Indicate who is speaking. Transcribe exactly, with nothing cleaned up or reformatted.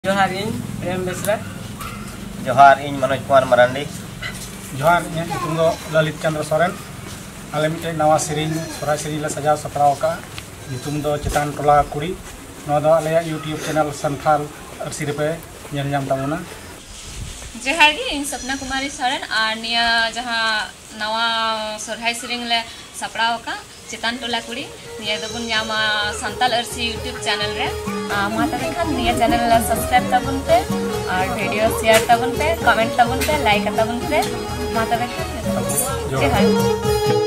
Speaker 1: जोहार इन प्रेम बेसरा
Speaker 2: जोहार इन मनोज कुमार मरांडी
Speaker 3: जोहार इन तुम दो ललित चंद्र सोरेन आले मिटे नवा सेरिंग सोरा सेरिंग ला सजाव सपराव का तुम दो चितान टोला कुड़ी नो दो आले यूट्यूब चैनल संथाल अरसी पे ñel ñam tamuna
Speaker 4: जोहार गे इन सपना कुमारी सोरेन और निया जहाँ नवा सोरहाय सेरिंग ले सपराव का चितान टोला कुड़ी निया दबुन ᱧᱟᱢᱟ संताल अरसी यूट्यूब चैनल रे मा तबे खान निया चैनल ला सब्सक्राइब तबुन पे और वीडियो शेयर तबुन पे कमेंट तबुन पे लाइक तबुन पे मा तबे खान जोहार।